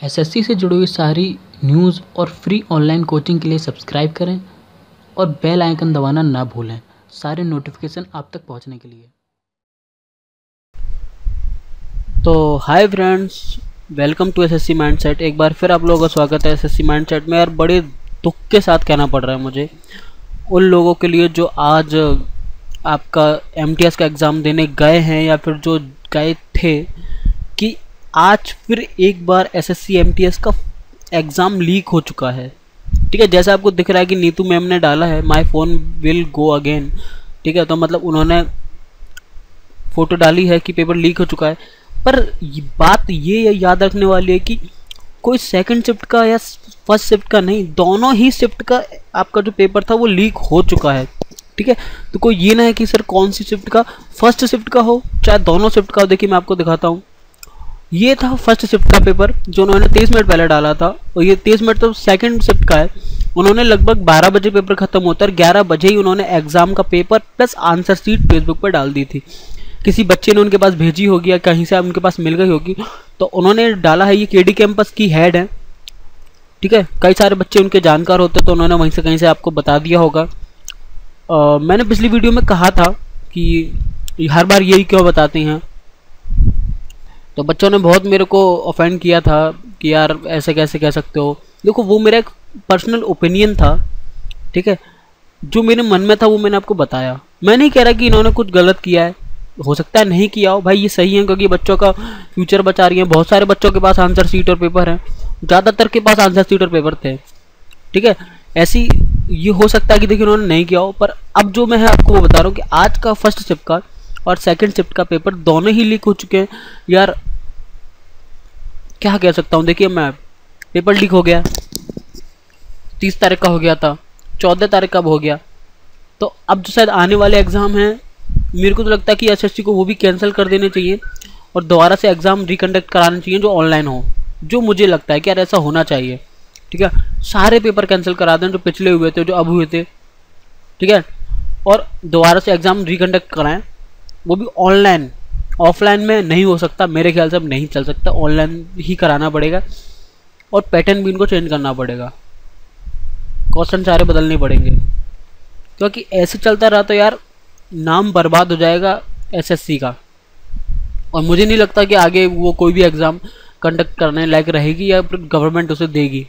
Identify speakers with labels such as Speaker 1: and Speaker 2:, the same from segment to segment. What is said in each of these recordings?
Speaker 1: SSC से जुड़ी हुई सारी न्यूज़ और फ्री ऑनलाइन कोचिंग के लिए सब्सक्राइब करें और बेल आइकन दबाना ना भूलें सारे नोटिफिकेशन आप तक पहुंचने के लिए।
Speaker 2: तो hi friends, welcome to SSC mindset. एक बार फिर आप लोगों का स्वागत है एसएससी माइंडसेट में। यार बड़े दुख के साथ कहना पड़ रहा है मुझे उन लोगों के लिए जो आज आपका एमटीएस का एग्ज़ाम देने गए हैं या फिर जो गए थे, कि आज फिर एक बार एसएससी एमटीएस का एग्ज़ाम लीक हो चुका है। ठीक है, जैसा आपको दिख रहा है कि नीतू मैम ने डाला है my phone will go again. ठीक है, तो मतलब उन्होंने फ़ोटो डाली है कि पेपर लीक हो चुका है। पर बात ये याद रखने वाली है कि कोई सेकंड शिफ्ट का या फर्स्ट शिफ्ट का नहीं, दोनों ही शिफ्ट का आपका जो पेपर था वो लीक हो चुका है। ठीक है, तो कोई ये ना है कि सर कौन सी शिफ्ट का, फर्स्ट शिफ्ट का हो चाहे दोनों शिफ्ट का हो। देखिए मैं आपको दिखाता हूँ, ये था फर्स्ट शिफ्ट का पेपर जो उन्होंने 23 मिनट पहले डाला था, और ये 23 मिनट तो सेकंड शिफ्ट का है। उन्होंने लगभग 12 बजे पेपर खत्म होता है, 11 बजे ही उन्होंने एग्जाम का paper plus answer sheet Facebook पर डाल दी थी। किसी बच्चे ने उनके पास भेजी होगी या कहीं से उनके पास मिल गई होगी, तो उन्होंने डाला है। ये केडी कैंपस की हेड है। ठीक है, कई सारे बच्चे उनके जानकार होते तो उन्होंने वहीं से कहीं से आपको बता दिया होगा। मैंने पिछली वीडियो में कहा था कि हर बार यही क्यों बताते हैं, तो बच्चों ने बहुत मेरे को ऑफेंड किया था कि यार ऐसे कैसे कह सकते हो। देखो वो मेरा एक पर्सनल ओपिनियन था। ठीक है, जो मेरे मन में था वो मैंने आपको बताया। मैं नहीं कह रहा कि इन्होंने कुछ गलत किया है, हो सकता है नहीं किया हो भाई, ये सही है क्योंकि बच्चों का फ्यूचर बचा रही है। बहुत सारे बच्चों के पास आंसर शीट और पेपर है, ज़्यादातर के पास आंसर शीट और पेपर थे। ठीक है, ऐसी ये हो सकता है कि देखिए उन्होंने नहीं किया हो। पर अब जो मैं आपको वो बता रहा हूँ कि आज का फर्स्ट शिफ्ट का और सेकंड शिफ्ट का पेपर दोनों ही लीक हो चुके हैं। यार क्या कह सकता हूँ, देखिए मैं पेपर लीक हो गया, 30 तारीख का हो गया था, 14 तारीख का हो गया। तो अब जो शायद आने वाले एग्ज़ाम हैं, मेरे को तो लगता है कि एसएससी को वो भी कैंसिल कर देने चाहिए और दोबारा से एग्ज़ाम रिकंडक्ट कराने चाहिए जो ऑनलाइन हो। जो मुझे लगता है कि यार ऐसा होना चाहिए। ठीक है, सारे पेपर कैंसिल करा दें जो पिछले हुए थे, जो अब हुए थे। ठीक है, और दोबारा से एग्ज़ाम रिकंडक्ट कराएं, वो भी ऑनलाइन। ऑफलाइन में नहीं हो सकता, मेरे ख्याल से अब नहीं चल सकता, ऑनलाइन ही कराना पड़ेगा। और पैटर्न भी इनको चेंज करना पड़ेगा, क्वेश्चन सारे बदलने पड़ेंगे, क्योंकि ऐसे चलता रहा तो यार नाम बर्बाद हो जाएगा एसएससी का। और मुझे नहीं लगता कि आगे वो कोई भी एग्ज़ाम कंडक्ट करने लायक रहेगी या फिर गवर्नमेंट उसे देगी।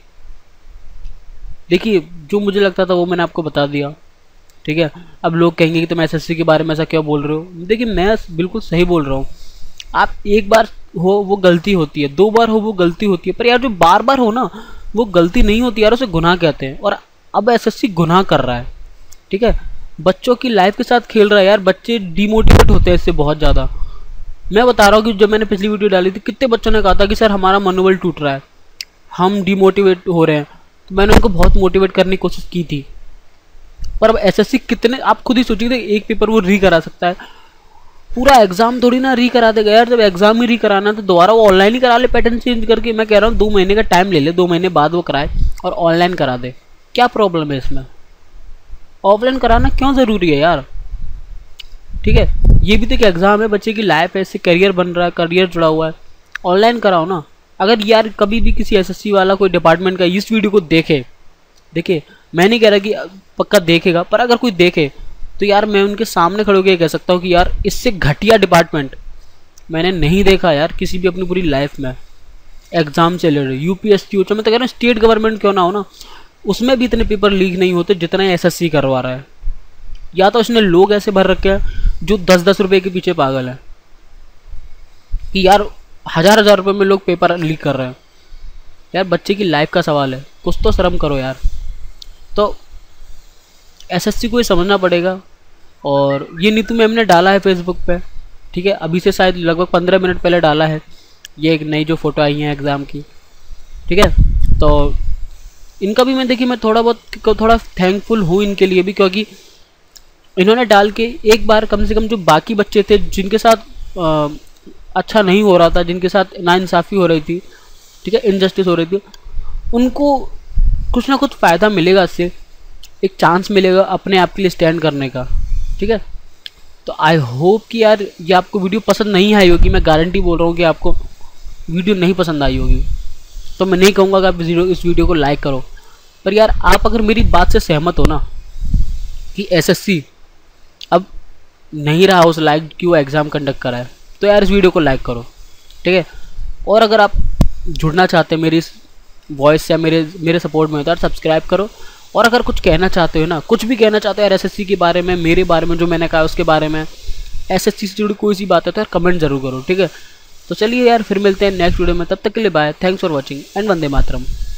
Speaker 2: देखिए जो मुझे लगता था वो मैंने आपको बता दिया। ठीक है, अब लोग कहेंगे कि तुम एसएससी के बारे में ऐसा क्यों बोल रहे हो। देखिए मैं बिल्कुल सही बोल रहा हूँ। आप एक बार हो वो गलती होती है, 2 बार हो वो गलती होती है, पर यार जो बार बार हो ना वो गलती नहीं होती यार, उसे गुनाह कहते हैं। और अब एसएससी गुनाह कर रहा है। ठीक है, बच्चों की लाइफ के साथ खेल रहा है यार। बच्चे डिमोटिवेट होते हैं इससे बहुत ज़्यादा। मैं बता रहा हूँ कि जब मैंने पिछली वीडियो डाली थी, कितने बच्चों ने कहा था कि सर हमारा मनोबल टूट रहा है, हम डिमोटिवेट हो रहे हैं। तो मैंने उनको बहुत मोटिवेट करने की कोशिश की थी। पर अब एसएससी कितने, आप खुद ही सोचिए, एक पेपर वो री करा सकता है, पूरा एग्जाम थोड़ी ना री करा देगा यार। जब एग्जाम ही री कराना तो दोबारा वो ऑनलाइन ही करा ले, पैटर्न चेंज करके। मैं कह रहा हूँ 2 महीने का टाइम ले ले, 2 महीने बाद वो कराए और ऑनलाइन करा दे। क्या प्रॉब्लम है इसमें? ऑफलाइन कराना क्यों ज़रूरी है यार? ठीक है, ये भी तो एक एग्ज़ाम है, बच्चे की लाइफ है, इससे करियर बन रहा है, करियर जुड़ा हुआ है। ऑनलाइन कराओ ना। अगर यार कभी भी किसी एसएससी वाला कोई डिपार्टमेंट का इस वीडियो को देखे, देखिए मैं नहीं कह रहा कि पक्का देखेगा, पर अगर कोई देखे तो यार मैं उनके सामने खड़े होकर कह सकता हूँ कि यार इससे घटिया डिपार्टमेंट मैंने नहीं देखा यार किसी भी अपनी पूरी लाइफ में। एग्ज़ाम से रिलेटेड यूपीएससी हो, मैं तो कह रहा हूँ स्टेट गवर्नमेंट क्यों ना हो ना, उसमें भी इतने पेपर लीक नहीं होते जितना एसएससी करवा रहा है। या तो उसने लोग ऐसे भर रखे हैं जो 10-10 रुपये के पीछे पागल है कि यार हज़ार रुपये में लोग पेपर लीक कर रहे हैं। यार बच्चे की लाइफ का सवाल है, कुछ तो शर्म करो यार। तो एसएससी को ये समझना पड़ेगा। और ये नीतू मैम ने डाला है फेसबुक पे। ठीक है, अभी से शायद लगभग 15 मिनट पहले डाला है ये एक नई जो फ़ोटो आई है एग्ज़ाम की। ठीक है, तो इनका भी मैं देखिए मैं थोड़ा थैंकफुल हूँ इनके लिए भी, क्योंकि इन्होंने डाल के एक बार कम से कम जो बाकी बच्चे थे जिनके साथ अच्छा नहीं हो रहा था, जिनके साथ नाइंसाफ़ी हो रही थी, ठीक है, इनजस्टिस हो रही थी, उनको कुछ ना कुछ फ़ायदा मिलेगा, इससे एक चांस मिलेगा अपने आप के लिए स्टैंड करने का। ठीक है, तो आई होप कि यार ये आपको वीडियो पसंद नहीं आई होगी। मैं गारंटी बोल रहा हूँ कि आपको वीडियो नहीं पसंद आई होगी। तो मैं नहीं कहूँगा कि आप इस वीडियो को लाइक करो, पर यार आप अगर मेरी बात से सहमत हो ना कि एसएससी अब नहीं रहा उस लायक कि वो एग्ज़ाम कंडक्ट करा है, तो यार इस वीडियो को लाइक करो, ठीक है। और अगर आप जुड़ना चाहते हैं मेरी इस वॉइस या मेरे सपोर्ट में, तो यार सब्सक्राइब करो। और अगर कुछ कहना चाहते हो ना, कुछ भी कहना चाहते हो यार एसएससी के बारे में, मेरे बारे में, जो मैंने कहा उसके बारे में, एसएससी से जुड़ी कोई सी बात है तो यार कमेंट जरूर करो, ठीक है। तो चलिए यार फिर मिलते हैं नेक्स्ट वीडियो में, तब तक के लिए bye, thanks for watching and वंदे मातरम।